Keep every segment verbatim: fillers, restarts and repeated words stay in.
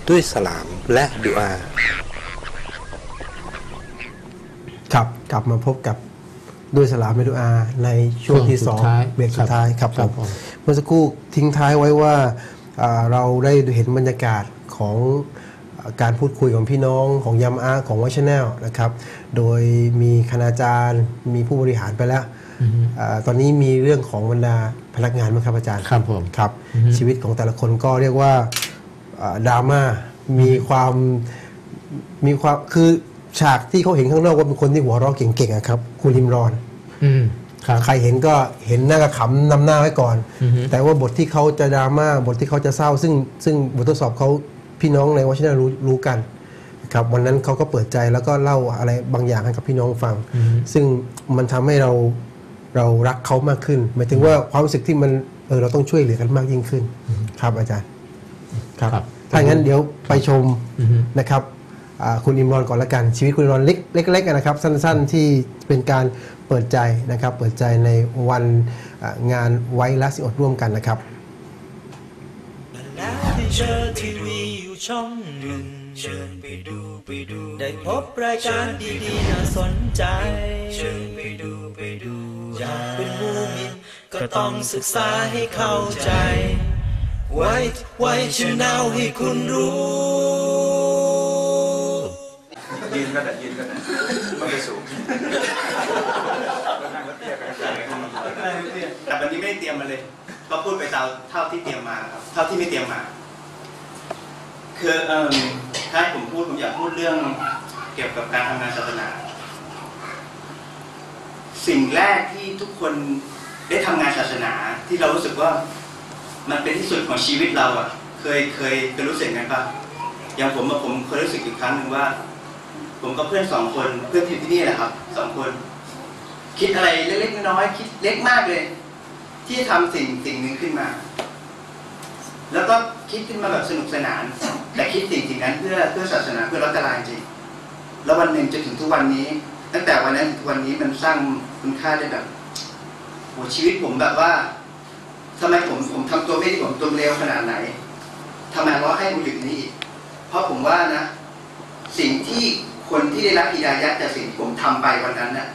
ด้วยสลามและดุอาครับกลับมาพบกับด้วยสลามและดุอาในช่วงที่สองเบรกสุดท้ายครับผมเมื่อสักครู่ทิ้งท้ายไว้ว่าเราได้เห็นบรรยากาศของการพูดคุยของพี่น้องของยามอาของวอชแนลนะครับโดยมีคณาจารย์มีผู้บริหารไปแล้วตอนนี้มีเรื่องของบรรดาพนักงานไหมครับอาจารย์ครับผมครับชีวิตของแต่ละคนก็เรียกว่าดราม่ามีความมีความคือฉากที่เขาเห็นข้างนอกว่าเป็นคนที่หัวเราะเก่งๆครับคุณอิมรอนใครเห็นก็เห็นหน้าก็ขำนำหน้าไว้ก่อนแต่ว่าบทที่เขาจะดราม่าบทที่เขาจะเศร้าซึ่งซึ่งบททดสอบเขาพี่น้องในวอชิงตันรู้รู้กันครับวันนั้นเขาก็เปิดใจแล้วก็เล่าอะไรบางอย่างให้กับพี่น้องฟังซึ่งมันทำให้เราเรารักเขามากขึ้นหมายถึงว่าความรู้สึกที่มันเออเราต้องช่วยเหลือกันมากยิ่งขึ้นครับอาจารย์ครับถ้าอย่างนั้นเดี๋ยวไปชมนะครับคุณอิมรอนก่อนละกันชีวิตคุณอิมรอนเล็กเล็กๆนะครับสั้นๆที่เป็นการเปิดใจนะครับเปิดใจในวันงานไว้ละสิอดร่วมกันนะครับเชิญทีวีอยู่ช่องหนึ่งเชิญไปดูไปดูได้พบรายการดีๆน่าสนใจเชิญไปดูไปดูอยากเป็นมูมินก็ต้องศึกษาให้เข้าใจไว้ไว้ชแนลให้คุณรู้ยืนกันแต่ยืนกันนะมันจะสูงแต่วันนี้ไม่ได้เตรียมมาเลยก็พูดไปตามเท่าที่เตรียมมาครับเท่าที่ไม่เตรียมมาคือเอ่อถ้าผมพูดผมอยากพูดเรื่องเกี่ยวกับการทำงานศาสนาสิ่งแรกที่ทุกคนได้ทำงานศาสนาที่เรารู้สึกว่ามันเป็นที่สุดของชีวิตเราอ่ะเคยเคยเคยรู้สึกกันปะอย่างผมอะผมเคยรู้สึกอีกครั้งหนึ่งว่าผมกับเพื่อนสองคนเพื่อนที่ที่นี่แหละครับสองคนคิดอะไรเล็กๆน้อยๆคิดเล็กมากเลยที่ทำสิ่งสิ่งหนึ่งขึ้นมาแล้วก็คิดขึ้นมาแบบสนุกสนานแต่คิดสิ่งสิ่งนั้นเพื่อเพื่อศาสนาเพื่อรัตลายจริงแล้ววันหนึ่งจนถึงทุกวันนี้ตั้งแต่วันนั้นถึงวันนี้มันสร้างคุณค่าได้แบบโหชีวิตผมแบบว่าทำไมผมผมทำตัวไม่ดีผมตัวเลวขนาดไหนทำไมเราให้มันอยู่นี้อีกเพราะผมว่านะสิ่งที่คนที่ได้รับฮิดายะห์จากสิ่งที่ผมทำไปวันนั้นน่ะ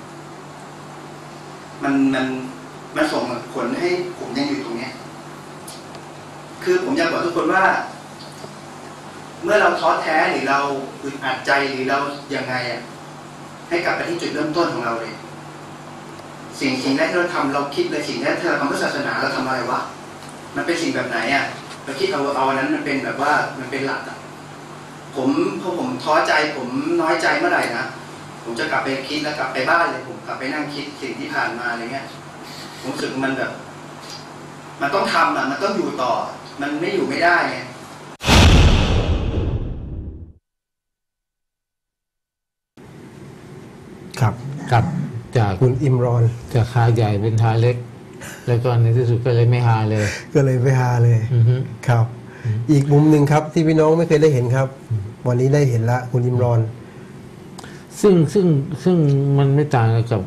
มันมันมันส่งผลให้ผมยังอยู่ตรงนี้คือผมอยากบอกทุกคนว่าเมื่อเราท้อแท้หรือเราอึดอัดใจหรือเรายังไงอ่ะให้กลับไปที่จุดเริ่มต้นของเราเลยสิ่งสิ่งแรกที่เราทำเราคิดเลยสิ่งแรกที่เราทำเพื่อศาสนาเราทำอะไรวะมันเป็นสิ่งแบบไหนอ่ะเราคิดเอาเอานั้นมันเป็นแบบว่ามันเป็นหลักอ่ะผมพอผมท้อใจผมน้อยใจเมื่อไหร่นะผมจะกลับไปคิดแล้วกลับไปบ้านเลยผมกลับไปนั่งคิดสิ่งที่ผ่านมาอะไรเงี้ยผมรู้สึกมันแบบมันต้องทำอ่ะมันต้องอยู่ต่อมันไม่อยู่ไม่ได้ไงครับครับจากคุณอิมรอนจากฮาใหญ่เป็นฮาเล็กแล้วก็ในที่สุดก็เลยไม่ฮาเลยก็เลยไม่ฮาเลยครับอีกมุมหนึ่งครับที่พี่น้องไม่เคยได้เห็นครับวันนี้ได้เห็นละคุณอิมรอนซึ่งซึ่งซึ่งมันไม่ต่างกับ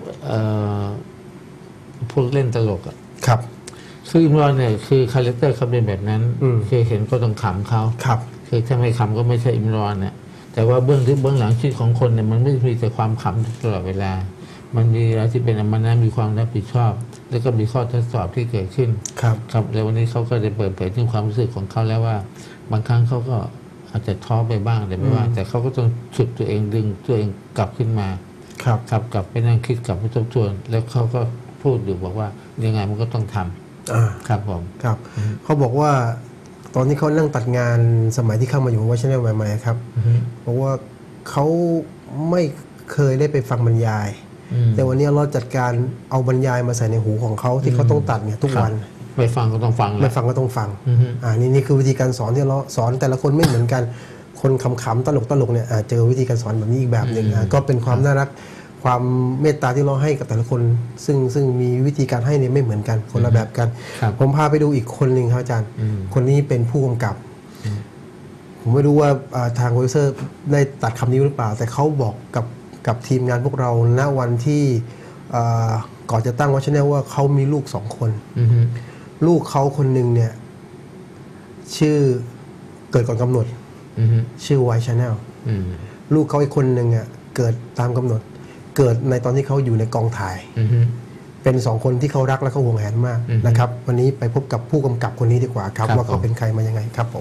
พวกเล่นตลกอ่ะครับคืออิมรอนเนี่ยคือคาแรคเตอร์เขาเป็นแบบนั้นคือเห็นก็ต้องขำเขาครับคือถ้าไม่ขำก็ไม่ใช่อิมรอนเนี่ยแต่ว่าเบื้องลึกเบื้องหลังชีวิตของคนเนี่ยมันไม่มีแต่ความขำตลอดเวลามันมีอะไรที่เป็นอมนะมีความรับผิดชอบแล้วก็มีข้อทดสอบที่เกิดขึ้นครับครับแล้ววันนี้เขาก็ได้เปิดเผยถึงความรู้สึกของเขาแล้วว่าบางครั้งเขาก็อาจจะท้อไปบ้างแต่ไม่ว่าแต่เขาก็ต้องฉุดตัวเองดึงตัวเองกลับขึ้นมาครับครับกลับไปนั่งคิดกลับไปทบทวนแล้วเขาก็พูดอยู่บอกว่ายังไงมันก็ต้องทำครับผมครับเขาบอกว่าตอนที่เขานั่งตัดงานสมัยที่เข้ามาอยู่วอชแนลใหม่ๆครับบอกว่าเขาไม่เคยได้ไปฟังบรรยายแต่วันนี้เราจัดการเอาบรรยายมาใส่ในหูของเขาที่เขาต้องตัดเนี่ยทุกวันไม่ฟังก็ต้องฟังไม่ฟังก็ต้องฟังอ่านี่นี่คือวิธีการสอนที่เราสอนแต่ละคนไม่เหมือนกันคนขำๆตลกตลกเนี่ยเจอวิธีการสอนแบบนี้อีกแบบหนึ่งก็เป็นความน่ารักความเมตตาที่เราให้กับแต่ละคนซึ่งซึ่งมีวิธีการให้เนี่ยไม่เหมือนกันคนละแบบกันผมพาไปดูอีกคนหนึ่งครับอาจารย์คนนี้เป็นผู้กำกับผมไม่รู้ว่าทางโปรดิวเซอร์ได้ตัดคำนี้หรือเปล่าแต่เขาบอกกับกับทีมงานพวกเราณวันที่ก่อนจะตั้งวอชแนลว่าเขามีลูกสองคนลูกเขาคนหนึ่งเนี่ยชื่อเกิดก่อนกำหนดอือฮึชื่อไวชาแนลอืมลูกเขาอีกคนหนึ่งอ่ะเกิดตามกำหนด เกิดในตอนที่เขาอยู่ในกองถ่ายอือฮึเป็นสองคนที่เขารักและเขาห่วงแหนมากอือฮึนะครับ วันนี้ไปพบกับผู้กำกับคนนี้ดีกว่าครับครับว่าเขาผมเป็นใครมายังไงครับผม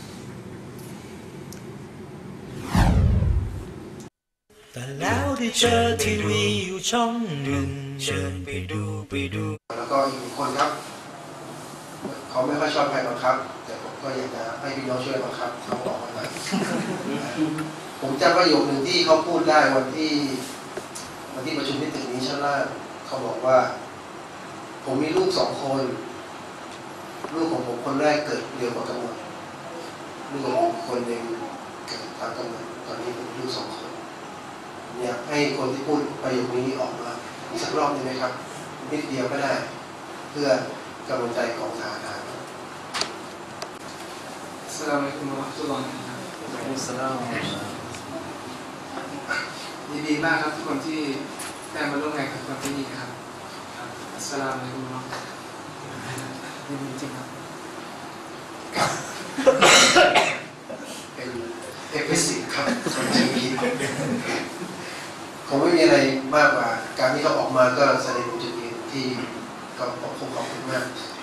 แต่แล้วได้เจอทีวีอยู่ช่องหนึ่งเชิญไปดูไปดูแล้วก็อีกหนึ่งคนครับเขาไม่ค่อยชอบใครบังคับ แต่ผมก็อยากจะให้พี่น้องช่วยบังคับเขาออกมาหน่อย ผมจำประโยคหนึ่งที่เขาพูดได้วันที่วันที่ประชุมที่ตึกนี้ชั้นล่างเขาบอกว่า ผมมีลูกสองคน ลูกของผมคนแรกเกิดเร็วกว่ากำหนดลูกของผมคนหนึ่งเกิดตามกำหนดตอนนี้ผมลูกสองคนอยากให้คนที่พูดประโยคนี้ออกมาอีกสักรอบหนึงไหมครับนิดเดียวก็ได้ เพื่อกำลังใจของทหารอัสสลามุอะลัยกุมวะเราะห์มะตุลลอฮิวะบะเราะกาตุฮ์ยินดีมากครับทุกคนที่ได้มาร่วมงานกับคนที่นี่ครับอัสสลามุอะลัยกุมวะเราะห์มะตุลลอฮิยินดีจริงครับเป็นเอฟเอสซีครับคนชีวิตคงไม่มีอะไรมากกว่าการที่เขาออกมาก็แสดงจุดยืนที่ก็ขอบคุณขอบคุณมาก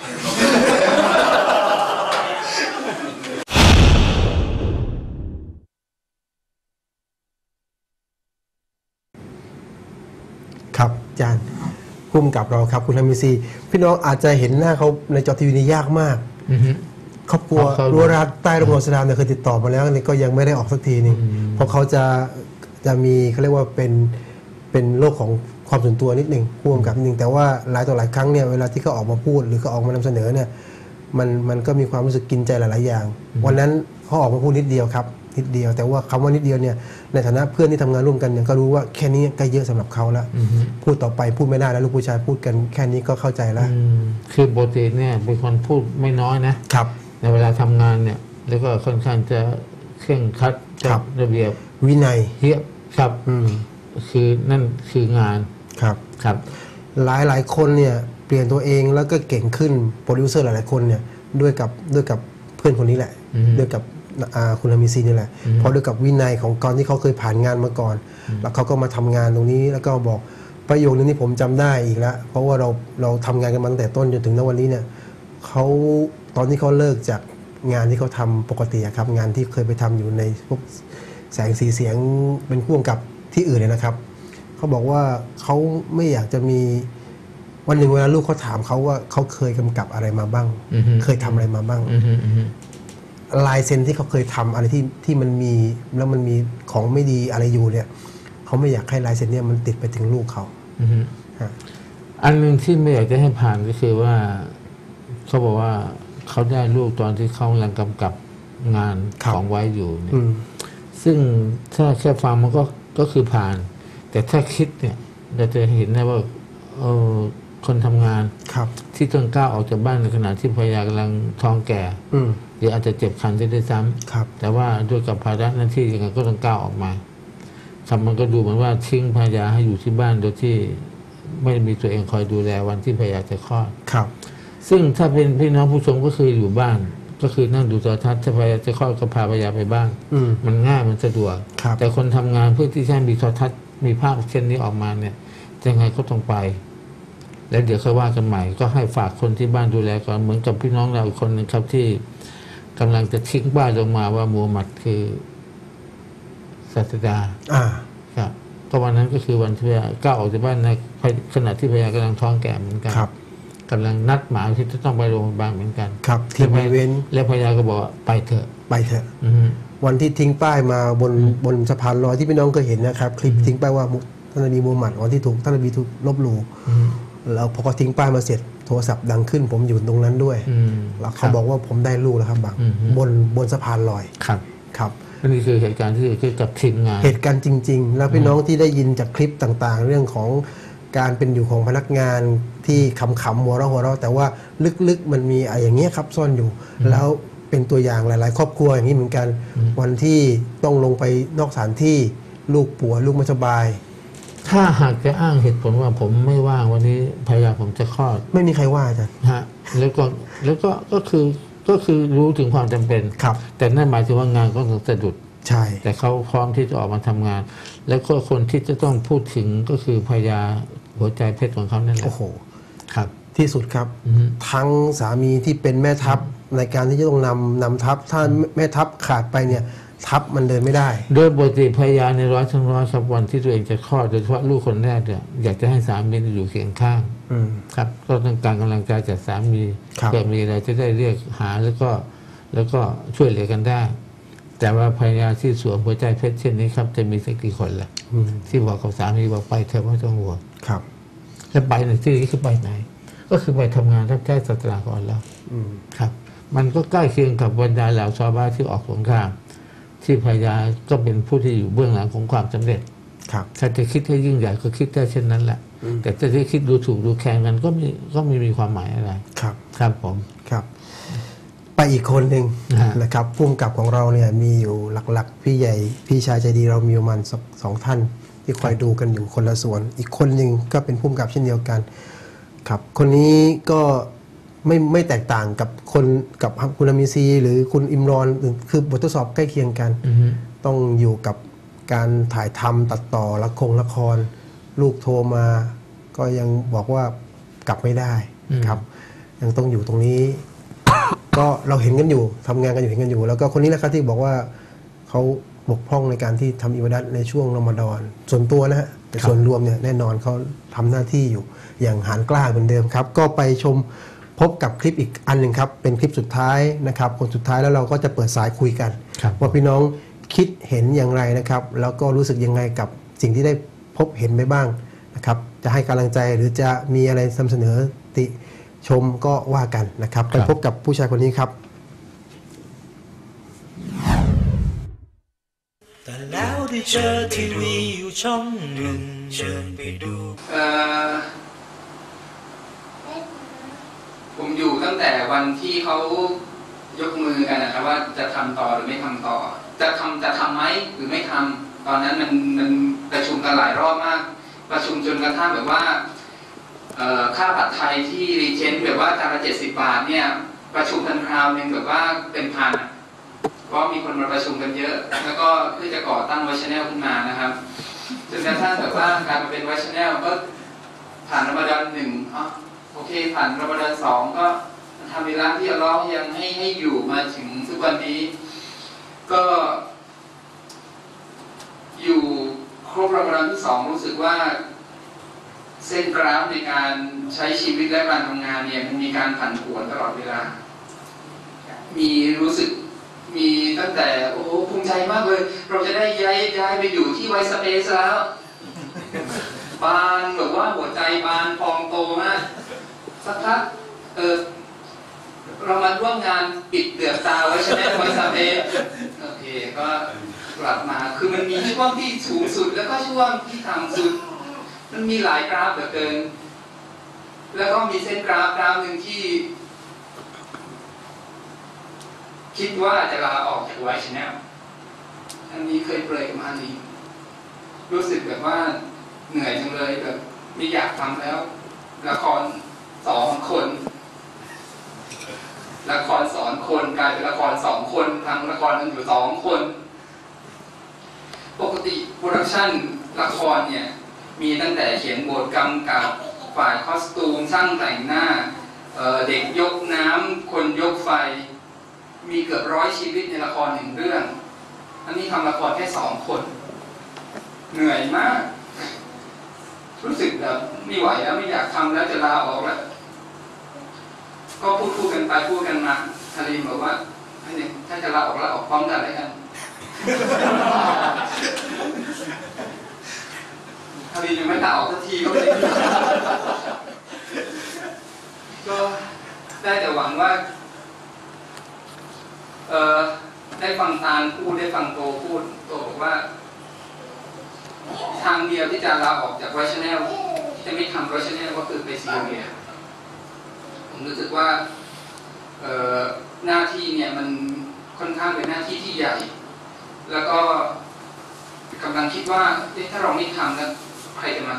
ครับอาจารย์พุ่มกับเราครับคุณฮามิซีพี่น้องอาจจะเห็นหน้าเขาในจอทีวีนี่ยากมากอือฮึครอบครัวเขารัวรัดใต้ร่มเงาสลามเนี่ยเคยติดต่อมาแล้วเนี่ยก็ยังไม่ได้ออกสักทีนึงอืมเพราะเขาจะจะมีเขาเรียกว่าเป็นเป็นโลกของความส่วนตัวนิดหนึ่งพ่วงกับนิดหนึ่งแต่ว่าหลายต่อหลายครั้งเนี่ยเวลาที่เขาออกมาพูดหรือเขาออกมานำเสนอเนี่ยมันมันก็มีความรู้สึกกินใจหลายๆอย่าง วันนั้นเขาออกมาพูดนิดเดียวครับนิดเดียวแต่ว่าคำว่านิดเดียวเนี่ยในฐานะเพื่อนที่ทำงานร่วมกันเนี่ยก็รู้ว่าแค่นี้ก็เยอะสำหรับเขาแล้วอือฮึพูดต่อไปพูดไม่ได้แล้วลูกผู้ชายพูดกันแค่นี้ก็เข้าใจแล้วอืมคือปกติเนี่ยเป็นคนพูดไม่น้อยนะครับ ในเวลาทำงานเนี่ย แล้วก็ค่อนข้างจะเคร่งครัดครับระเบียบวินัยเทียบครับอืมคือนั่นคืองานครับครับหลายหลายคนเนี่ยเปลี่ยนตัวเองแล้วก็เก่งขึ้นโปรดิวเซอร์หลายๆคนเนี่ยด้วยกับด้วยกับเพื่อนคนนี้แหละอืมด้วยกับอ่าคุณฮามิซีนี่แหละอืมเพราะด้วยกับวินัยของการที่เขาเคยผ่านงานมาก่อน แล้วเขาก็มาทำงานตรงนี้แล้วก็บอกประโยคนึงที่ผมจำได้อีกแล้วเพราะว่าเราเราทำงานกันมาตั้งแต่ต้นจนถึงณวันนี้เนี่ยเขาตอนที่เขาเลิกจากงานที่เขาทำปกติอะครับงานที่เคยไปทำอยู่ในพวกแสงสีเสียงเป็นพ่วงกับที่อื่นเนี่ยนะครับ เขาบอกว่าเขาไม่อยากจะมีวันหนึ่งเวลาลูกเขาถามเขาว่าเขาเคยกำกับอะไรมาบ้างอือฮึเคยทำอะไรมาบ้างอือฮึอือฮึลายเซ็นที่เขาเคยทำอะไรที่ที่มันมีแล้วมันมีของไม่ดีอะไรอยู่เนี่ยเขาไม่อยากให้ลายเซ็นเนี่ยมันติดไปถึงลูกเขาอือฮึฮะอันหนึ่งที่ไม่อยากจะให้ผ่านก็คือว่าเขาบอกว่าเขาได้ลูกตอนที่เขากำลังกำกับงานของไว้อยู่เนี่ยอืมซึ่งถ้าแค่ฟังมันก็ก็คือผ่าน แต่ถ้าคิดเนี่ยเราจะเห็นได้ว่าเออคนทำงานครับที่ต้องก้าวออกจากบ้านในขณะที่ภรรยากำลังท้องแก่อืมหรืออาจจะเจ็บคันได้ด้วยซ้ำครับแต่ว่าด้วยกับภาระหน้าที่ยังไงก็ต้องก้าวออกมาครับมันก็ดูเหมือนว่าทิ้งภรรยาให้อยู่ที่บ้านโดยที่ไม่มีตัวเองคอยดูแลวันที่ภรรยาจะคลอดครับซึ่งถ้าเป็นพี่น้องผู้ชมก็คืออยู่บ้าน ก็คือนั่งดูโทรทัศน์ถ้าภรรยาจะคลอดก็พาภรรยาไปบ้างอืมมันง่ายมันสะดวกครับแต่คนทำงานเพื่อที่จะให้มีโทรทัศน์มีภาพเช่นนี้ออกมาเนี่ยยังไงก็ต้องไป แล้วเดี๋ยวค่อยว่ากันใหม่ ก็ให้ฝากคนที่บ้านดูแลก่อนเหมือนกับพี่น้องเราอีกคนนึงครับที่กำลังจะทิ้งบ้านลงมาว่ามูฮัมหมัดคือศาสดาอ่าครับก็วันนั้นก็คือวันที่ก้าวออกจากบ้านในขณะที่ภรรยากำลังท้องแก่เหมือนกันครับกำลังนัดหมายที่จะต้องไปโรงพยาบาลเหมือนกันครับที่บริเวณแล้วภรรยาก็บอกว่าไปเถอะไปเถอะอือฮึวันที่ทิ้งป้ายมาบนบนสะพานลอยที่พี่น้องเคยเห็นนะครับ คลิปทิ้งป้ายว่ามุท่านนบีมูฮัมหมัดวันที่ถูกท่านนบีถูกลบหลู่อือฮึแล้วพอเขาทิ้งป้ายมาเสร็จโทรศัพท์ดังขึ้น ผมอยู่ตรงนั้นด้วยอืมแล้วเขาบอกว่าผมได้ลูกแล้วครับบังอืมบนบนสะพานลอยครับครับนี่คือเหตุการณ์ที่เกิดขึ้นกับทีมงานเหตุการณ์จริง ๆ แล้วพี่น้องที่ได้ยินจากคลิปต่างๆ เรื่องของการเป็นอยู่ของพนักงานที่ขำๆหัวเราะหัวเราะแต่ว่าลึกๆมันมีอะไรอย่างเงี้ยครับซ่อนอยู่ แล้วเป็นตัวอย่างหลาย ๆ ครอบครัวอย่างนี้เหมือนกัน วันที่ต้องลงไปนอกสถานที่ลูกป่วยลูกไม่สบายถ้าหากจะอ้างเหตุผลว่าผมไม่ว่างวันนี้ภรรยาผมจะคลอดไม่มีใครว่าอาจารย์ฮะแล้วก็แล้วก็ก็คือก็คือรู้ถึงความจำเป็นครับแต่นั่นหมายถึงว่างานก็ต้องสะดุดใช่แต่เขาพร้อมที่จะออกมาทำงาน แล้วก็คนที่จะต้องพูดถึงก็คือภรรยาหัวใจเพชรของเขานั่นแหละโอ้โหครับที่สุดครับอือฮึทั้งสามีที่เป็นแม่ทัพในการที่จะต้องนำนำทัพถ้าแม่ทัพขาดไปเนี่ยทัพมันเดินไม่ได้โดยปกติภรรยาในร้อยทั้งร้อยครับวันที่ตัวเองจะคลอดโดยเฉพาะลูกคนแรกเนี่ยอยากจะให้สามีอยู่เคียงข้างอืมครับก็ต้องการกำลังใจจากสามีครับเกิดมีอะไรจะได้เรียกหาแล้วก็แล้วก็ช่วยเหลือกันได้ แต่ว่าภรรยาที่สวมหัวใจเพชรเช่นนี้ครับจะมีสักกี่คนล่ะอืมที่บอกกับสามีบอกไปเธอไม่ต้องห่วงครับแล้วไปในที่นี้คือไปไหน ก็คือไปทำงานรับใช้ศาสนาก่อนแล้วอืมครับ มันก็ใกล้เคียงกับบรรดาเหล่าชาวบ้านที่ออกสงครามที่ภรรยาก็เป็นผู้ที่อยู่เบื้องหลังของความสำเร็จครับถ้าจะคิดให้ยิ่งใหญ่ก็คิดได้เช่นนั้นแหละอืมแต่ถ้าจะคิดดูถูกดูแคลนกันก็มีก็ไม่มีความหมายอะไรครับครับผมครับ ไปอีกคนหนึ่งฮะนะครับผู้กำกับของเราเนี่ยมีอยู่หลักๆ พี่ใหญ่พี่ชายใจดีเรามีประมาณสักสองท่าน ที่คอยดูกันอยู่คนละส่วน อีกคนหนึ่งก็เป็นผู้กำกับเช่นเดียวกัน ครับ คนนี้ก็ไม่ไม่แตกต่างกับคนกับคุณอามีซีหรือคุณอิมรอนคือบททดสอบใกล้เคียงกันอือฮึต้องอยู่กับการถ่ายทำตัดต่อละครละคร ลูกโทรมา ก็ยังบอกว่ากลับไม่ได้ครับ ยังต้องอยู่ตรงนี้ ก็เราเห็นกันอยู่ทำงานกันอยู่เห็นกันอยู่ แล้วก็คนนี้แหละครับที่บอกว่าเขาบกพร่องในการที่ทำอิบาดัตในช่วงรอมฎอน ส่วนตัวนะฮะแต่ส่วนรวมเนี่ยแน่นอนเขาทำหน้าที่อยู่อย่างหาญกล้าเหมือนเดิมครับ ก็ไปชมพบกับคลิปอีกอันหนึ่งครับ เป็นคลิปสุดท้ายนะครับ คนสุดท้ายแล้วเราก็จะเปิดสายคุยกันครับว่าพี่น้องคิดเห็นอย่างไรนะครับ แล้วก็รู้สึกยังไงกับสิ่งที่ได้พบเห็นไปบ้างนะครับ จะให้กำลังใจหรือจะมีอะไรนำเสนอติชมก็ว่ากันนะครับ ไปพบกับผู้ชายคนนี้ครับแต่แล้วได้เจอทีวีอยู่ช่องหนึ่งเชิญไปดูเอ่อผมอยู่ตั้งแต่วันที่เขายกมือกันนะครับว่าจะทำต่อหรือไม่ทำต่อ จะทำจะทำไหมหรือไม่ทำตอนนั้นมันมันประชุมกันหลายรอบมาก ประชุมจนกระทั่งแบบว่าเอ่อค่าผัดไทยที่รีเจนต์แบบว่าจานละเจ็ดสิบบาทเนี่ยประชุมกันคราวหนึ่งแบบว่าเป็นพันอะเพราะมีคนมาประชุมกันเยอะ แล้วก็เพื่อจะก่อตั้งไวชแนลขึ้นมานะครับจนกระทั่งแบบว่าการมาเป็นไวชแนลก็ผ่านรอมฎอนหนึ่งอ๋อโอเคผ่านรอมฎอนสองก็ทำในร้านที่อัลเลาะห์ยังให้ให้อยู่มาถึงทุกวันนี้ ก็อยู่ครบรอมฎอนที่สองรู้สึกว่าเส้นกราฟในการใช้ชีวิตและการทำงานเนี่ยมันมีการผันผวนตลอดเวลา มีรู้สึกมีตั้งแต่โอ้ภูมิใจมากเลย เราจะได้ย้ายย้ายไปอยู่ที่ไวสเปซแล้วบานแบบว่าหัวใจบานพองโตมากสักพักเออเรามาร่วมงานปิดเดือดตาไว้ใช่ไหมไวสเปซโอเคก็กลับมาคือมันมีช่วงที่สูงสุดแล้วก็ช่วงที่ต่ำสุดมันมีหลายกราฟเหลือเกินแล้วก็มีเส้นกราฟกราฟหนึ่งที่คิดว่าจะลาออกจากไวชแนลอันนี้เคยเปรยมาดีรู้สึกแบบว่าเหนื่อยจังเลยแบบไม่อยากทำแล้วละครสองคนละครสอนคนกลายเป็นละครสองคนทำละครกันอยู่สองคนปกติโปรดักชั่นละครเนี่ยมีตั้งแต่เขียนบทกำกับฝ่ายคอสตูมช่างแต่งหน้า เอ่อเด็กยกน้ำคนยกไฟมีเกือบร้อยชีวิตในละครหนึ่งเรื่องอันนี้ทำละครแค่สองคนเหนื่อยมากรู้สึกแบบไม่ไหวแล้วไม่อยากทำแล้วจะลาออกแล้วก็พูดพูดกันไปพูดกันมาฮาริมบอกว่าถ้าจะลาออกแล้วออกพร้อมกันเลยกันฮาริมยังไม่ลาออกสักทีก็ไม่ได้ก็ได้แต่หวังว่าเอ่อได้ฟังตาลพูดได้ฟังโตพูดโตบอกว่าทางเดียวที่จะลาออกจากไวชแนลที่จะไม่ทำไวชแนลก็คือไปซีเรียผมรู้สึกว่าเอ่อหน้าที่เนี่ยมันค่อนข้างเป็นหน้าที่ที่ใหญ่แล้วก็กำลังคิดว่าถ้าเราไม่ทำแล้วใครจะมา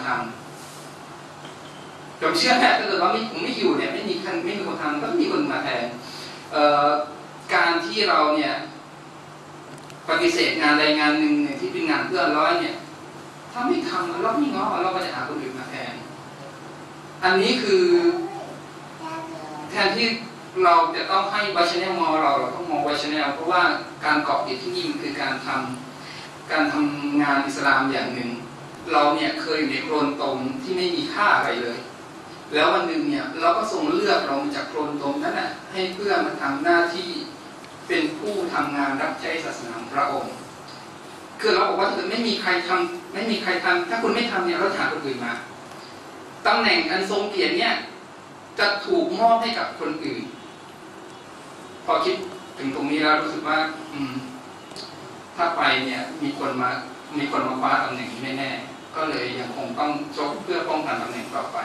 ทำผมเชื่อแน่ถ้าเกิดว่าไม่ผมไม่อยู่เนี่ยไม่มีคนไม่มีคนทำก็มีคนมาแทนการที่เราเนี่ยปฏิเสธงานใดงานหนึ่งเนี่ยที่เป็นงานเพื่อร้อยเนี่ยถ้าไม่ทำเราไม่ง้อเราก็จะหาคนอื่นมาแทนอันนี้คือแทนที่เราจะต้องให้วัชแนลมองเราเราต้องมองวัชแนลเพราะว่าการเกาะติดที่นี่มันคือการทำการทำงานอิสลามอย่างหนึ่งเราเนี่ยเคยอยู่ในโคลนตมที่ไม่มีค่าอะไรเลยแล้ววันหนึ่งเนี่ยเราก็ทรงเลือกเราจากโคลนตมนั้นนะให้เพื่อมาทำหน้าที่เป็นผู้ทำงานรับใช้ศาสนาของพระองค์คือเราบอกว่าถ้าไม่มีใครทำไม่มีใครทำถ้าคุณไม่ทำเนี่ยเราหาคนอื่นมาตำแหน่งอันทรงเกียรติเนี่ยจะถูกมอบให้กับคนอื่นพอคิดถึงตรงนี้แล้วรู้สึกว่าอืมถ้าไปเนี่ยมีคนมามีคนมาคว้าตำแหน่งนี้แน่ๆก็เลยยังคงต้องชกเพื่อป้องกันตำแหน่งต่อไป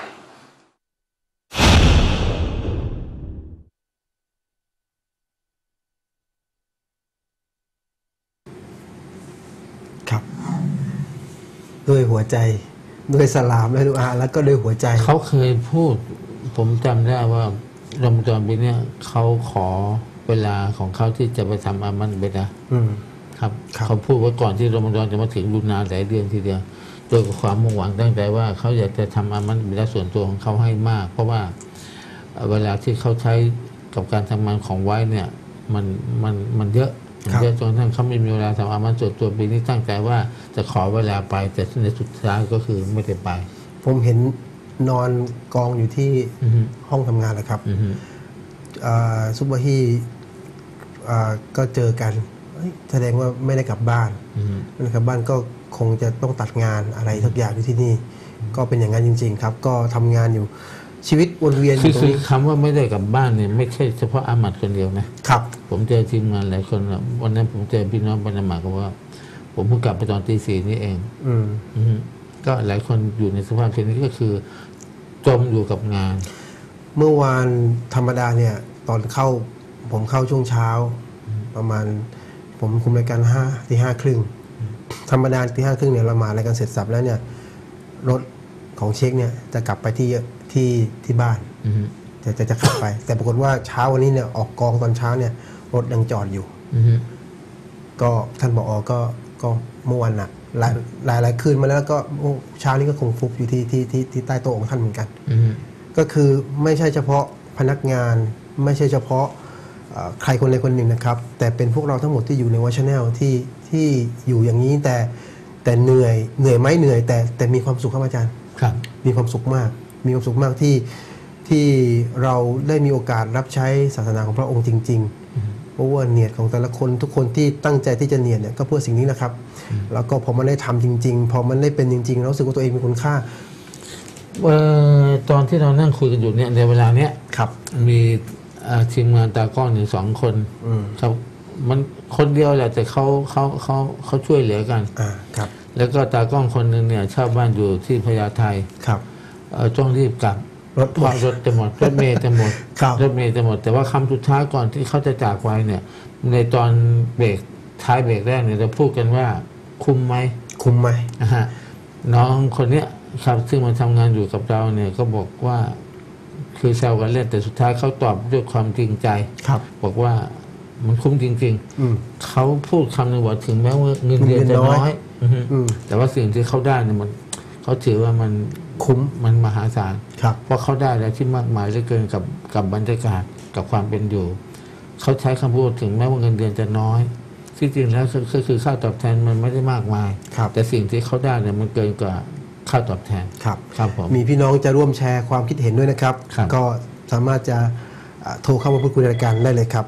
ครับด้วยหัวใจด้วยสลามและดุอาแล้วก็ด้วยหัวใจเขาเคยพูดผมจำได้ว่ารอมฎอนปีนี้เขาขอเวลาของเขาที่จะไปทำอามันเบดะครับเขาพูดว่าก่อนที่รอมฎอนจะมาถึงดูนานหลายเดือนทีเดียวโดยความมุ่งหวังตั้งใจว่าเขาอยากจะทำอามันเบดะส่วนตัวของเขาให้มากเพราะว่าเวลาที่เขาใช้กับการทำงานของไว้เนี่ยมันมันมันเยอะเยอะจนทั้งเขาไม่มีเวลาทำอามันส่วนตัวปีนี้ตั้งใจว่าจะขอเวลาไปแต่ในสุดท้ายก็คือไม่ได้ไปผมเห็นนอนกองอยู่ที่ห้องทำงานเลยครับซุบฮ์ฮีก็เจอกันแสดงว่าไม่ได้กลับบ้านไม่ได้กลับบ้านก็คงจะต้องตัดงานอะไรทุกอย่างอยู่ที่นี่ก็เป็นอย่างนั้นจริงๆครับก็ทำงานอยู่ชีวิตวนเวียนอยู่ตรงนี้คำว่าไม่ได้กลับบ้านเนี่ยไม่ใช่เฉพาะอามัดคนเดียวนะครับผมเจอทีมงานหลายคนวันนั้นผมเจอพี่น้องปานามาก็ว่าผมเพิ่งกลับไปตอนตีสี่นี่เองอืมก็หลายคนอยู่ในสภาพเช่นนี้ก็คือจมอยู่กับงานเมื่อวานธรรมดาเนี่ยตอนเข้าผมเข้าช่วงเช้าประมาณผมคุมรายการห้าที่ห้าครึ่งธรรมดาที่ห้าครึ่งเนี่ยเรามารายการเสร็จสับแล้วเนี่ยรถของเช็คเนี่ยจะกลับไปที่ที่ที่บ้านจะจะจะขับไปแต่ปรากฏว่าเช้าวันนี้เนี่ยออกกองตอนเช้าเนี่ยรถยังจอดอยู่ก็ท่านผอก็ก็เมื่อวันน่ะหลายหลายหลายคืนมาแล้วก็เช้านี้ก็คงฟุบอยู่ที่ที่ที่ที่ใต้โต๊ะของท่านเหมือนกันก็คือไม่ใช่เฉพาะพนักงานไม่ใช่เฉพาะใครคนใดคนหนึ่งนะครับแต่เป็นพวกเราทั้งหมดที่อยู่ในวอชแนลที่ที่อยู่อย่างนี้แต่แต่เหนื่อยเหนื่อยไหมเหนื่อยแต่แต่มีความสุขครับอาจารย์ครับมีความสุขมากมีความสุขมากที่ที่เราได้มีโอกาสรับใช้ศาสนาของพระองค์จริงๆเพราะว่าเนียดของแต่ละคนทุกคนที่ตั้งใจที่จะเนียดเนี่ยก็เพื่อสิ่งนี้นะครับแล้วก็พอมันได้ทำจริงๆพอมันได้เป็นจริงๆรู้สึกว่าตัวเองมีคุณค่าเอ่อตอนที่เรานั่งคุยกันอยู่เนี่ยในเวลาเนี้ยครับมีทีมงานตากล้องอยู่สองคนครับมันคนเดียวแหละแต่เขาเขาเขาเขาช่วยเหลือกันอ่าครับแล้วก็ตากล้องคนหนึ่งเนี่ยเช่าบ้านอยู่ที่พญาไทครับเอ่อต้องรีบกลับรถว่ารถจะหมดรถเมล์จะหมดรถเมล์จะหมดแต่ว่าคำสุดท้ายก่อนที่เขาจะจากไปเนี่ยในตอนเบรกท้ายเบรกแรกเนี่ยจะพูดกันว่าคุ้มไหมคุ้มไหมนะฮะน้องคนเนี้ยครับซึ่งมาทำงานอยู่กับเราเนี่ยก็บอกว่าคือแซวกันเล่นแต่สุดท้ายเขาตอบด้วยความจริงใจบอกว่ามันคุ้มจริงๆเขาพูดคำหนึ่งว่าถึงแม้ว่าเงินเดือนจะน้อยแต่ว่าสิ่งที่เขาได้เนี่ยมันเขาถือว่ามันคุ้มมันมหาศาลเพราะเขาได้แล้วที่มากมายเหลือเกินกับกับบรรยากาศกับความเป็นอยู่เขาใช้คำพูดถึงแม้ว่าเงินเดือนจะน้อยที่จริงแล้วก็คือค่าตอบแทนมันไม่ได้มากมายแต่สิ่งที่เขาได้เนี่ยมันเกินกว่าค่าตอบแทนครับครับผมมีพี่น้องจะร่วมแชร์ความคิดเห็นด้วยนะครับก็สามารถจะโทรเข้ามาพูดคุยในรายการได้เลยครับ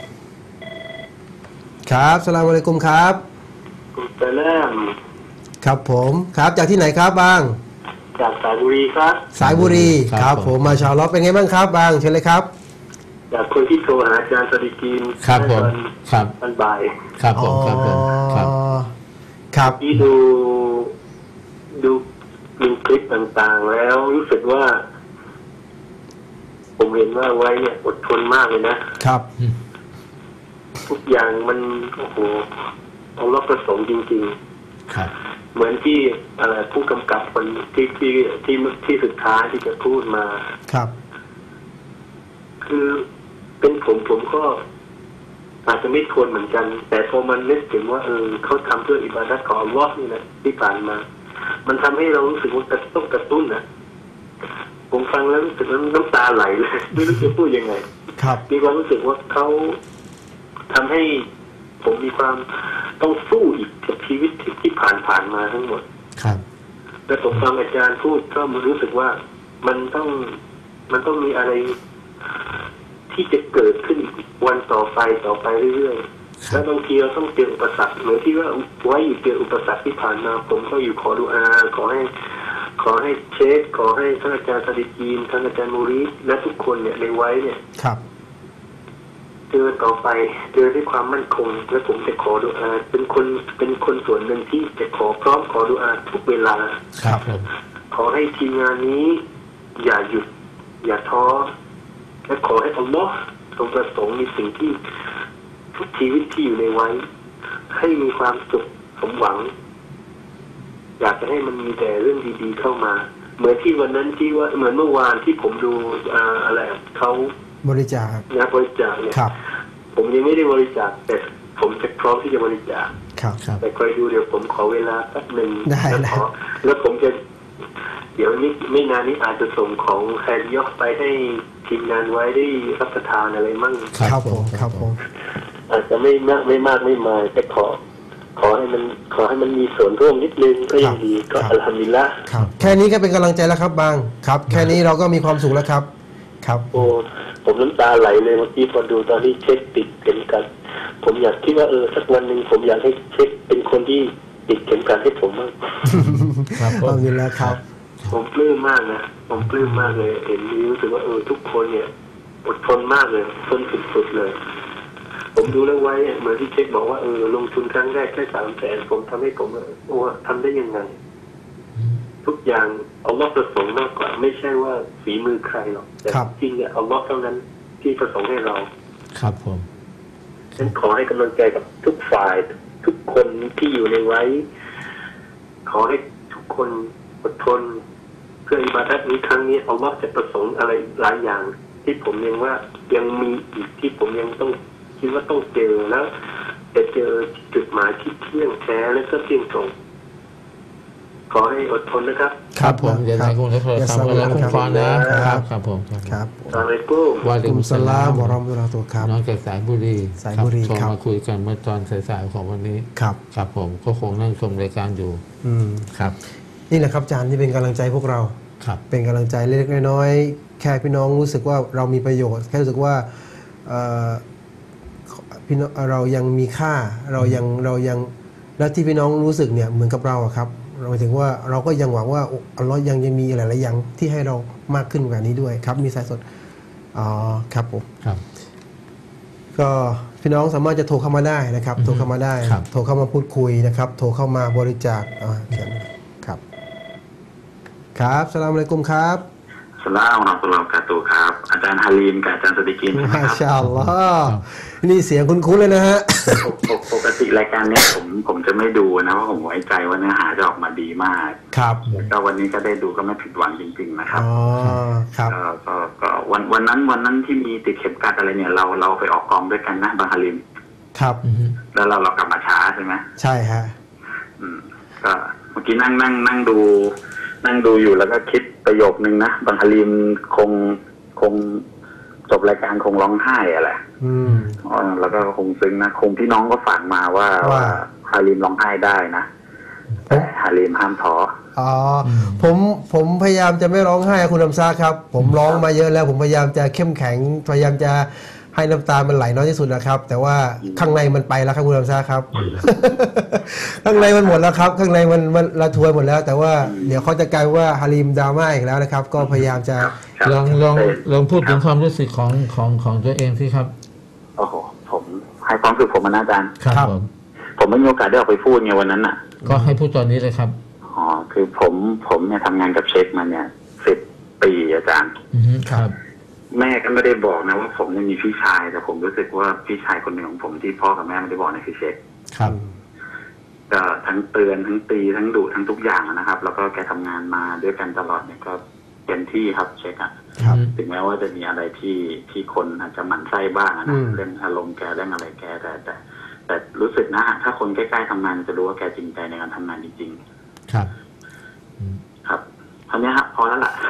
ครับสลามอะลัยกุมครับสลามครับผมครับจากที่ไหนครับบางจากสายบุรีครับสายบุรีครับผมมาชาอัลลอฮ์เป็นไงบ้างครับบางเชิญเลยครับจากคนที่โทรหาอาจารย์สดิกีนครับผมครับตอนบ่ายครับผมครับผมครับครับที่ดูดูดูคลิปต่างๆแล้วรู้สึกว่าผมเห็นว่าไว้เนี่ยอดทนมากเลยนะครับทุกอย่างมันโอ้โหเอาล็อกประสงค์จริงๆครับเหมือนที่อะไรผู้กำกับคนที่ที่ที่ที่สุดท้ายที่จะพูดมาครับคือเป็นผมผมก็อาจจะไม่ทนเหมือนกัน แต่พอมันนึกถึงว่าเออเขาทำเพื่ออิบาดะห์ของอัลลอฮ์นี่นะที่ผ่านมามันทำให้เรารู้สึกว่าต้องกระตุ้นนะผมฟังแล้วรู้สึกว่าน้ำตาไหลเลยไม่รู้จะพูดยังไงครับมีความรู้สึกว่าเขาทำให้ผมมีความต้องสู้อีกกับชีวิตที่ที่ผ่านผ่านมาทั้งหมดครับและผมฟังอาจารย์พูดก็มันรู้สึกว่ามันต้องมันต้องมีอะไรที่จะเกิดขึ้นวันต่อไปต่อไปเรื่อยๆแล้วบางทีเราต้องเจออุปสรรคเหมือนที่ว่าไว้อยู่เจออุปสรรคที่ผ่านมาผมก็อยู่ขอดุอาขอให้ขอให้เชคขอให้ท่านอาจารย์ซาดิกีนท่านอาจารย์มูริและทุกคนเนี่ยในไว้เนี่ยครับเจอต่อไปเจอด้วยความมั่นคงและผมจะขอดุอาเป็นคนเป็นคนส่วนหนึ่งที่จะขอพร้อมขอดุอาทุกเวลาครับขอให้ทีมงานนี้อย่าหยุดอย่าท้อและขอให้อัลลอฮ์ทรงประสงค์ในสิ่งที่ทุกชีวิตที่อยู่ในไว้ให้มีความสุขสมหวังอยากจะให้มันมีแต่เรื่องดีๆเข้ามาเหมือนที่วันนั้นที่ว่าเหมือนเมื่อวานที่ผมดูอ่าอะไรเขาบริจาคนะบริจาคเนี่ยผมยังไม่ได้บริจาคแต่ผมจะพร้อมที่จะบริจาคแต่คอยดูเดี๋ยวผมขอเวลาแป๊บหนึ่งแล้วขอแล้วผมจะเดี๋ยวนี้ไม่นานนี้อาจจะส่งของแฮนยกไปให้ทีมงานไว้ได้รับประทานอะไรมั่งครับผมครับผมอาจจะไม่มากไม่มากไม่มาแต่ขอขอให้มันขอให้มันมีส่วนร่วมนิดนึงก็ยังดีก็อัลฮัมดุลิลละห์ครับแค่นี้ก็เป็นกำลังใจแล้วครับบางครับแค่นี้เราก็มีความสุขแล้วครับครับโอ้ผมน้ำตาไหลเลยเมื่อกี้พอดูตอนที่เช็คติดเข็มกันผมอยากคิดว่าเออสักวันหนึ่งผมอยากให้เช็คเป็นคนที่ติดเข็มกันให้ผมบ้างครับขอบคุณแล้วครับผมปลื้มมากนะผมปลื้มมากเลยเห็นรู้สึกว่าเออทุกคนเนี่ยอดทนมากเลยทนสุดๆเลยผมดูแล้วไว้เหมือนที่เช็คบอกว่าเออลงทุนครั้งแรกแค่สามแสนผมทำให้ผมโอ้ทำได้ยังไงทุกอย่างอัลลอฮ์ประสงค์มากกว่าไม่ใช่ว่าฝีมือใครหรอกแต่จริงเนี่ยอัลลอฮ์เท่านั้นที่ประสงค์ให้เราครับผมฉันขอให้กำลังใจกับทุกฝ่ายทุกคนที่อยู่ในไว้ขอให้ทุกคนอดทนเพื่ออิบาดะห์นี้ครั้งนี้อัลลอฮ์จะประสงค์อะไรหลายอย่างที่ผมยังว่ายังมีอีกที่ผมยังต้องคิดว่าต้องเจอแล้วจะเจอจุดหมายที่เที่ยงแท้และก็เที่ยงตรงขอให้อดทนนะครับครับผมอย่าได้คุณจะเพิ่มทำอะไรคุ้มครองนะครับครับผมครับอะไรกุ้งวะอะลัยกุมสลามวะเราะห์มะตุลลอฮ์ตัวครับน้องจากสายบุรีสายบุรีโทรมาคุยกันเมื่อตอนสายๆของวันนี้ครับครับผมก็คงนั่งชมรายการอยู่อืมครับนี่แหละครับอาจารย์ที่เป็นกำลังใจพวกเราครับเป็นกำลังใจเล็กๆน้อยๆแค่พี่น้องรู้สึกว่าเรามีประโยชน์แค่รู้สึกว่าพี่น้องเรายังมีค่าเรายังเรายังและที่พี่น้องรู้สึกเนี่ยเหมือนกับเราอะครับเราหมายถึงว่าเราก็ยังหวังว่าอัลลอฮ์ยังยังมีหลายๆอย่างที่ให้เรามากขึ้นกว่านี้ด้วยครับมีสายสดอ๋อครับผมครับก็พี่น้องสามารถจะโทรเข้ามาได้นะครับโทรเข้ามาได้โทรเข้ามาพูดคุยนะครับโทรเข้ามาบริจาคอ่าครับครับสลามอะลัยกุมครับสลามอัลลอฮฺกาตูครับอาจารย์ฮาลีมกับอาจารย์สดิกินมาชาอัลลอฮ์นี่เสียงคุ้นๆเลยนะฮะปกติรายการนี้ผมผมจะไม่ดูนะเพราะผมไว้ใจว่าเนื้อหาจะออกมาดีมากครับก็วันนี้ก็ได้ดูก็ไม่ผิดหวังจริงๆนะครับอ๋อครับก็ก็วันวันนั้นวันนั้นที่มีติดเข็มกัดอะไรเนี่ยเราเราไปออกกองด้วยกันนะบางฮาลีมครับแล้วเราเรากลับมาช้าใช่ไหมใช่ฮะอืมก็เมื่อกี้นั่งนั่งนั่งดูนั่งดูอยู่แล้วก็คิดประโยคนึงนะบางฮาลีมคงคงจบรายการคงร้องไห้อะไรอืมอ๋อแล้วก็คงซึ้งนะคงพี่น้องก็ฝากมาว่าว่าฮาลีมร้องไห้ได้นะแต่ฮาลีมห้ามท้ออ๋อผมผมพยายามจะไม่ร้องไห้คุณลำซาครับผมร้องมาเยอะแล้วผมพยายามจะเข้มแข็งพยายามจะให้น้ำตามันไหลน้อยที่สุดนะครับแต่ว่าข้างในมันไปแล้วครับคุณลำซาครับข้างในมันหมดแล้วครับข้างในมันมันระทวยหมดแล้วแต่ว่าเดี๋ยวเขาจะกลายว่าฮาลีมดราม่าอีกแล้วนะครับก็พยายามจะลองลองลองพูดถึงความรู้สึกของของของตัวเองสิครับโอ้โหผมให้ความรู้สึกผมมาอาจารย์ครับผมผมไม่มีโอกาสได้ออกไปพูดไงวันนั้นอ่ะก็ให้พูดตอนนี้เลยครับอ๋อคือผมผมเนี่ยทำงานกับเช็คมาเนี่ยสิบปีอาจารย์ครับแม่ก็ไม่ได้บอกนะว่าผมเนี่ยมีพี่ชายแต่ผมรู้สึกว่าพี่ชายคนหนึ่งของผมที่พ่อกับแม่ไม่ได้บอกนะคือเช็คครับก็ทั้งเตือนทั้งตีทั้งดุทั้งทุกอย่างนะครับแล้วก็แกทำงานมาด้วยกันตลอดเนี่ยก็เต็มที่ครับเช็คอะครับถึงแม้ว่าจะมีอะไรที่ที่คนอาจจะหมั่นไส้บ้างอะอืนะมเรื่องอารมณ์แกเรื่องอะไรแกแต่แต่ แต่รู้สึกนะถ้าคนใกล้ๆทำงานจะรู้ว่าแกจริงใจในการทำงานจริงครับๆ ครับเท่านี้ครับพอแล้วล่ะ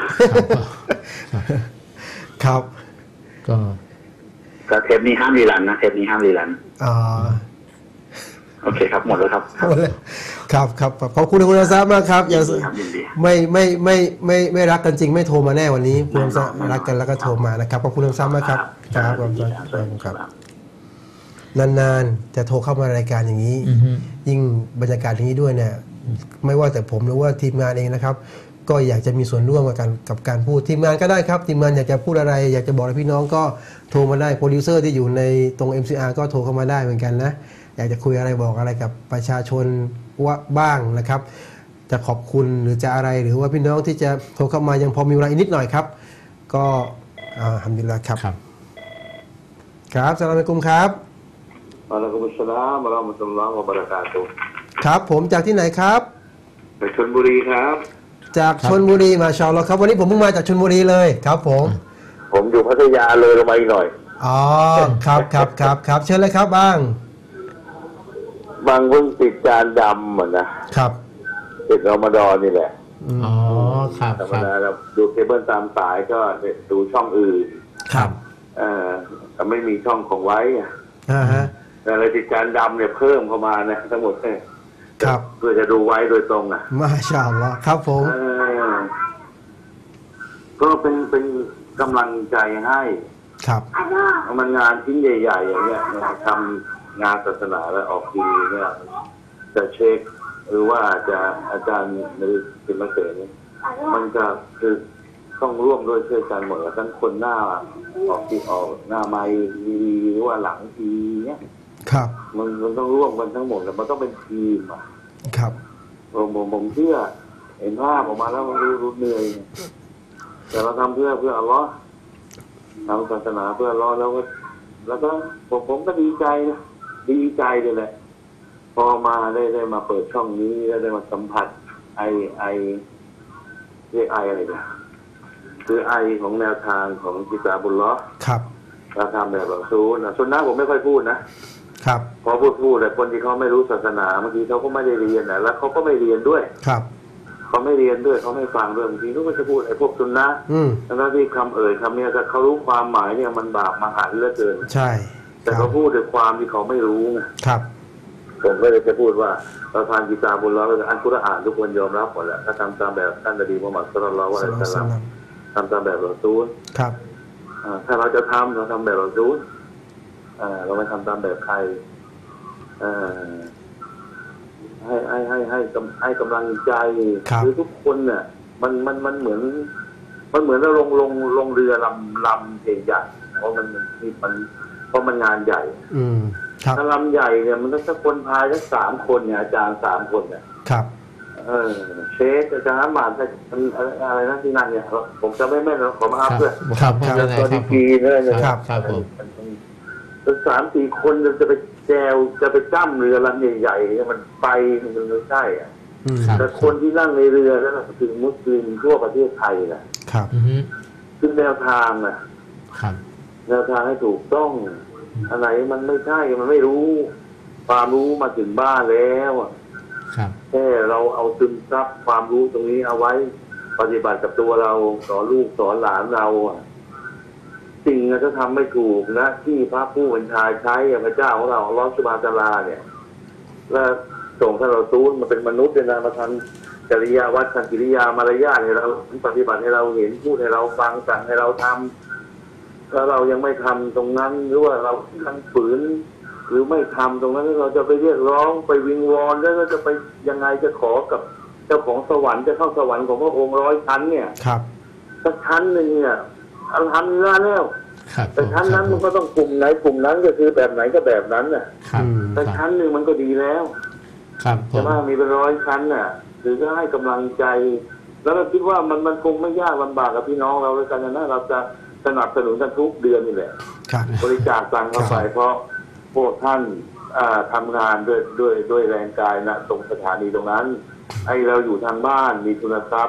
ครับก็ก็เทปนี้ห้ามรีรันนะเทปนี้ห้ามรีรันอ่าโอเคครับหมดแล้วครับหมดเลยครับครับขอบคุณคุณอาซามากครับอย่ายินดีครับยินดีไม่ไม่ไม่ไม่ไม่รักกันจริงไม่โทรมาแน่วันนี้คุณอาซารักกันแล้วก็โทรมานะครับขอบคุณอาซามากครับครับขอบคุณครับนานๆจะโทรเข้ามารายการอย่างนี้อือฮึยิ่งบรรยากาศอย่างนี้ด้วยเนี่ยไม่ว่าแต่ผมหรือว่าทีมงานเองนะครับ ก็อยากจะมีส่วนร่วมกับการกับการพูดทีมงานก็ได้ครับทีมงานอยากจะพูดอะไร อยากจะบอกให้พี่น้องก็โทรมาได้โปรดิวเซอร์ที่อยู่ในตรง เอ็ม ซี อาร์ ก็โทรเข้ามาได้เหมือนกันนะอยากจะคุยอะไรบอกอะไรกับประชาชนว่าบ้างนะครับ จะขอบคุณหรือจะอะไรหรือว่าพี่น้องที่จะโทรเข้ามายังพอมีเวลาอีกนิดหน่อยครับ ก็อ่าทำดีแล้วครับครับครับสลามอะลัยกุมครับวะอะลัยกุมุสสลามวะเราะห์มะตุลลอฮ์วะบะเราะกาตุฮ์ครับผมจากที่ไหนครับจากชลบุรีครับจากชลบุรีมาชาอัลลอฮ์ครับวันนี้ผมเพิ่งมาจากชลบุรีเลยครับผมผมอยู่พัทยาเลยลงมาอีกหน่อยอ๋อครับครับครับครับเชิญเลยครับบ้างบางเพิ่งติดจานดำเหมือนนะครับ ติดรอมฎอนนี่แหละอ๋อ ครับธรรคมรับดาเราดูเคเบิลตามสายก็ดูช่องอื่นครับเออแต่ไม่มีช่องของไว้อะอ่าฮะแต่อะไรติดจานดำเนี่ยเพิ่มเข้ามานะทั้งหมดเนี่ยครับเพื่อจะดูไว้โดยตรงอ่ะมาชาอัลลอฮ์ครับผมเออก็เป็นเป็นกำลังใจให้ครับมันงานชิ้นใหญ่ๆอย่างเงี้ยนะทำงานศาสนาแล้วออกทีวีเนี่ยจะเช็ค หรือว่าจะอาจารย์ในสิมเสนเนี่ยมันจะคือต้องร่วมด้วยช่วยกันหมดแล้วทั้งคนหน้าออกที่ออกหน้าไมค์ทีวีหรือว่าหลังทีวีเนี่ยครับมันมันต้องร่วมกันทั้งหมดแล้วมันต้องเป็นทีมอ่ะครับผมผมผมเชื่อเห็นภาพออกมาแล้วมันรู้รู้เหนื่อยแต่เราทำเพื่อเพื่ออัลลอฮ์ทำศาสนาเพื่ออัลลอฮ์แล้วก็แล้วก็ผมผมก็ดีใจนะดีใจเลยแหละพอมาได้ได้มาเปิดช่องนี้แล้วได้มาสัมผัสไอไอเรียกไออะไรเนี่ยคือไอของแนวทางของกิตาบุลลอฮ์ครับเราทำแบบเราซูนะส่วนหน้าผมไม่ค่อยพูดนะครับ พอพูดพูดแต่คนที่เขาไม่รู้ศาสนาบางทีเขาก็ไม่ได้เรียนนะแล้วเขาก็ไม่เรียนด้วยครับเขาไม่เรียนด้วยเขาไม่ฟังด้วยบางทีเขาก็จะพูดไอ้พวกสุนนะอืมแล้วที่คำเอ่ยคำเนี้ยแต่เขารู้ความหมายเนี่ยมันบาปมหันต์เหลือเกินใช่แต่เขาพูดด้วยความที่เขาไม่รู้ไงครับผมก็เลยจะพูดว่าเราทานกิตาบุลลอฮ์แล้วอันกุรอานทุกคนยอมรับหมดแหละถ้าทำตามแบบท่านนบีมุฮัมมัดศ็อลลัลลอฮุอะลัยฮิวะซัลลัมทำตามแบบรอซูลครับอ่าถ้าเราจะทำเราทำแบบรอซูลอ่าเราไม่ทำตามแบบใครอ่าให้ให้ให้ให้กำให้กำลังใจครับคือทุกคนเนี่ยมันมันมันเหมือน มันเหมือนเราลงลงลงเรือลำลำใหญ่ๆเพราะมันมันมันเพราะมันงานใหญ่อืมครับถ้าลำใหญ่เนี่ยมันต้องสักคนพายสักสามคนเนี่ยอาจารย์สามคนเนี่ยครับเออเชฟอาจารย์น้ำหมานอะไรนะที่นั่นเนี่ยผมจะไม่แม่นแล้วขอมาอัพด้วยครับไม่เป็นไรตอนครัดีบกีเนี่ยนะครับครับผมเป็นสามสี่คนจะไปแจวจะไปจ้ำเรือลำใหญ่ๆมันไปมันไม่ใช่อ่ะอืมครับแต่คนที่นั่งในเรือนั่นนะคือมุสลิมทั่วประเทศไทยแหละครับอือฮึคือแนวทางน่ะครับแนวทางให้ถูกต้องอันไหนมันไม่ใช่มันไม่รู้ ความรู้มาถึงบ้านแล้วอะครับแค่เราเอาซึมซับความรู้ตรงนี้เอาไว้ปฏิบัติกับตัวเราสอนลูกสอนหลานเราอะสิ่งที่ทำไม่ถูกนะที่พระผู้เป็นชายใช้พระเจ้าของเราอัลเลอฮฺซุบฮานะฮูวะตะอาลาเนี่ย แล้วส่งท่านเราซูลมาเป็นมนุษย์เนี่ยนะมาทำจริยาวัดทำกิริยามารยาทให้เราปฏิบัติให้เราเห็นพูดให้เราฟังสั่งให้เราทำแล้วเรายังไม่ทำตรงนั้นหรือว่าเราทั้งฝืน หรือไม่ทำตรงนั้นเราจะไปเรียกร้องไปวิงวอนแล้วก็จะไปยังไงจะขอกับเจ้าของสวรรค์จะเข้าสวรรค์ของพระองค์ร้อยชั้นเนี่ยครับสักชั้นหนึ่งเนี่ยอัลฮัมดุลิลลาห์แล้วครับแต่ชั้นนั้นมันก็ต้องกลุ่มไหนกลุ่มนั้นก็คือแบบไหนก็แบบนั้นน่ะครับอืมแต่ชั้นหนึ่งมันก็ดีแล้วครับผใช่มไหมมีเป็นร้อยชั้นน่ะหรือก็ให้กำลังใจ แล้วเราคิดว่ามันมันคงไม่ยากลำบากกับพี่น้องเราด้วยกันนะเราจะสนับสนุนกันทุกเดือนนี่แหละครับบริจาคตังค์เข้าไปเพราะพวกท่านอ่าทำงานด้วยด้วยด้วยแรงกายนะตรงสถานีตรงนั้นไอ้เราอยู่ทางบ้านมีทุนทรัพย์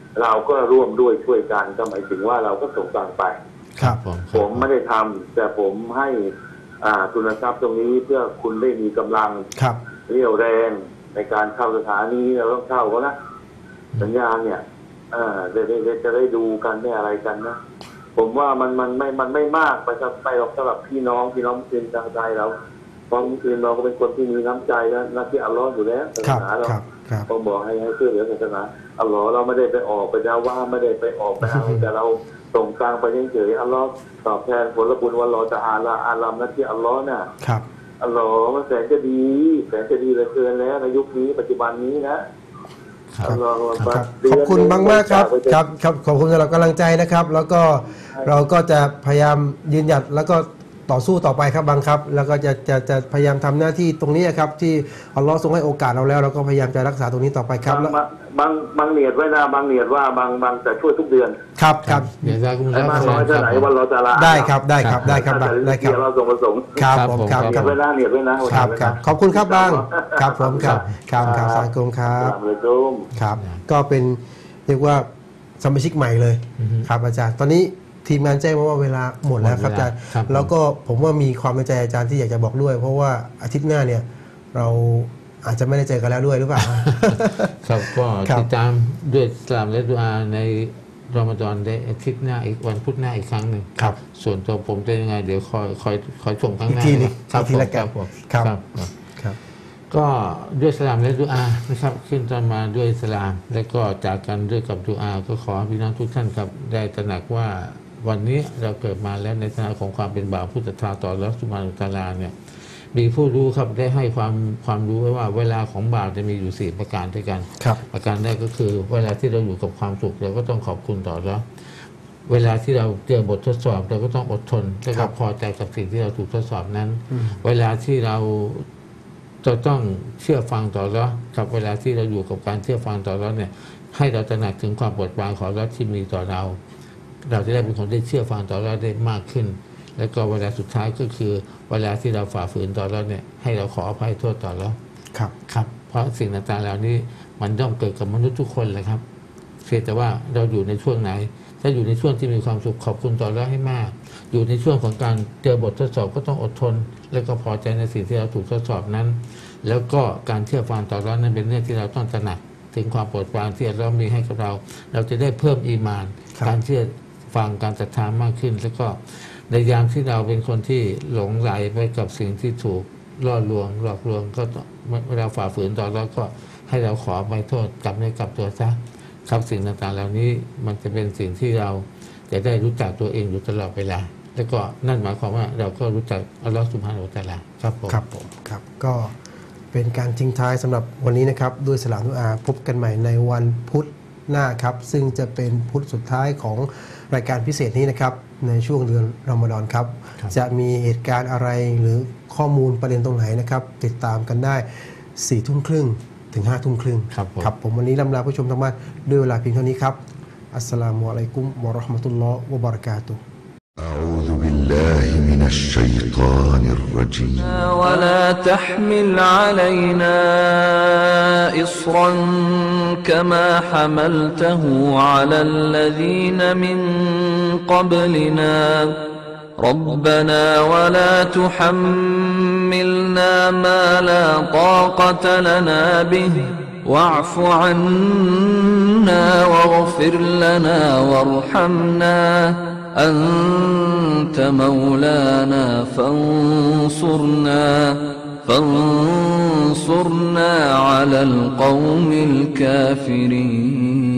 เราก็ร่วมด้วยช่วยกันก็หมายถึงว่าเราก็ส่งตังไปครับผมผมไม่ได้ทำแต่ผมให้อ่าทุนทรัพย์ตรงนี้เพื่อคุณได้มีกำลังครับเรี่ยวแรงในการเข้าสถานีเราต้องเข้าก็นะสัญญาณเนี่ยเออได้ได้ได้จะได้ดูกันได้อะไรกันนะผมว่ามันมันไม่มันไม่มากไปสำหรับไปหรอกสำหรับพี่น้องพี่น้องมุสลิมทางใจเราเพราะมุสลิมเราก็เป็นคนที่มีน้ำใจนะนักที่อัลลอฮ์อยู่แล้วศาคสรับนาเราครับครับต้องบอกให้ให้ช่วยเหลือศาสนาอัลลอฮ์เราไม่ได้ไปออกไปดาว่าไม่ได้ไปออกไปเอาแต่เราส่งกลางไปเฉยๆอัลลอฮ์ตอบแทนผลบุญวันรอจะอาลาอาลัมนักที่อัลลอฮ์น่ะครับอัลลอฮ์มันแสนจะดีแสนจะดีเหลือเกินแล้วในยุคนี้ปัจจุบันนี้นะครับ อัลลอฮ์ครับขอบคุณมากมากๆครับครับครับขอบคุณสำหรับกำลังใจนะครับ แล้วก็เราก็จะพยายามยืนหยัดแล้วก็ต่อสู้ต่อไปครับบังครับ แล้วก็จะจะจะพยายามทำหน้าที่ตรงนี้ครับที่อัลลอฮ์ทรงให้โอกาสเราแล้วเราก็พยายามจะรักษาตรงนี้ต่อไปครับบางแล้วบางบางเนียดไว้นะบางเนียดว่าบางบางจะช่วยทุกเดือนครับครับเดี๋ยวจะคุณไอ้รับมากแสน้อยดเท่าง ไหนครับวันเราจะลาได้ครับได้ครับได้ครับถ้าได้จะครับเราส่งประสงค์ครับครับผมผมครับเนีคยรัดบไว้นะเนียดไว้นะครับครับขอบคุณครับบังครับผมครับครับครับสาธุครับเลยจุมครับ ก็เป็นเรียกว่าสมาชิกใหม่เลยอือฮึครับอาจารย์ตอนนี้ทีมงานแจ้งมาว่าเวลาหมดแล้วครับอาจารย์ครับแล้วก็ผมว่ามีความในใจอาจารย์ที่อยากจะบอกด้วย เพราะว่าอาทิตย์หน้าเนี่ยเราอาจจะไม่ได้เจอกันแล้วด้วยหรือเปล่าครับก็ครับติดตามด้วยสลามและดุอาในรอมฎอนได้อาทิตย์หน้าอีกวันพุธหน้าอีกครั้งหนึ่งครับส่วนตัวผมจะยังไงเดี๋ยวคอยคอยคอยส่งข้างหน้าอีกทีหนึ่งครับอีกทีละกันผมครับครับครับครับก็ด้วยสลามและดุอานะครับขึ้นต้นมาด้วยสลาม และก็จากกันด้วยกับดุอาก็ขอให้พี่น้องทุกท่านครับได้ตระหนักว่าวันนี้เราเกิดมาแล้วในฐานะของความเป็นบ่าวผู้ศรัทธาต่ออัลเลาะห์ซุบฮานะฮูวะตะอาลาเนี่ยมีผู้รู้ครับได้ให้ความความรู้ไว้ว่าเวลาของบ่าวจะมีอยู่สี่ประการด้วยกันครับประการแรกก็คือเวลาที่เราอยู่กับความสุขเราก็ต้องขอบคุณต่ออัลเลาะห์เวลาที่เราเจอบททดสอบเราก็ต้องอดทนและครัก็บพอใจกับสิ่งที่เราถูกทดสอบนั้น เวลาที่เราจะต้องเชื่อฟังต่ออัลเลาะห์กับเวลาที่เราอยู่กับการเชื่อฟังต่ออัลเลาะห์เนี่ยให้เราตระหนักถึงความโปรดปรานของอัลเลาะห์ที่มีต่อเรา เราจะได้เป็นคนได้เชื่อฟังต่อเราได้มากขึ้น แล้วก็เวลาสุดท้ายก็คือ เวลาที่เราฝ่าฝืนต่อเราเนี่ยให้เราขออภัยโทษต่อเราครับครับ เพราะสิ่งต่างๆเหล่านี้มันย่อมเกิดกับมนุษย์ทุกคนเลยครับเพียงแต่ว่าเราอยู่ในช่วงไหน ถ้าอยู่ในช่วงที่มีความสุขขอบคุณต่อเราให้มาก อยู่ในช่วงของการเจอบททดสอบก็ต้องอดทน แล้วก็พอใจในสิ่งที่เราถูกทดสอบนั้น แล้วก็การเชื่อฟังต่อเรานั้นเป็นเรื่องที่เราต้องตระหนักถึงความโปรดปรานที่เรามีให้กับเรา เราจะได้เพิ่มอีมานครับการเชื่อฟังการศรัทธามากขึ้น แล้วก็ในยามที่เราเป็นคนที่หลงไหลไปกับสิ่งที่ถูกล่อลวงหลอกลวงก็ต้องเวลาฝ่าฝืนต่อเราก็ให้เราขออภัยโทษกลับเนื้อกลับตัวซะครับสิ่งต่างๆเหล่านี้มันจะเป็นสิ่งที่เราจะได้รู้จักตัวเองอยู่ตลอดเวลา แล้วก็นั่นหมายความว่าเราก็รู้จักอัลลอฮฺซุบฮานะฮูวะตะอาลาครับผมครับผมครับก็เป็นการทิ้งท้ายสำหรับวันนี้นะครับด้วยสลามดุอาพบกันใหม่ในวันพุธหน้าครับซึ่งจะเป็นพุธสุดท้ายของรายการพิเศษนี้นะครับในช่วงเดือนรอมฎอนครับครับจะมีเหตุการณ์อะไรหรือข้อมูลประเด็นตรงไหนนะครับติดตามกันได้สี่ทุ่มครึ่งถึงห้าทุ่มครึ่งครับผมครับผมวันนี้ลำลาผู้ชมทางบ้านด้วยเวลาเพียงเท่านี้ครับอัสสลามุอะลัยกุมวะเราะห์มะตุลลอฮ์วะบะเราะกาตุฮ์ أعوذ بالله من الشيطان الرجيم ولا تحمل علينا إصرا كما حملته على الذين من قبلنا ربنا ولا تحملنا ما لا طاقة لنا به واعف عنا واغفر لنا وارحمنا أنت مولانا فانصرنا فانصرنا على القوم الكافرين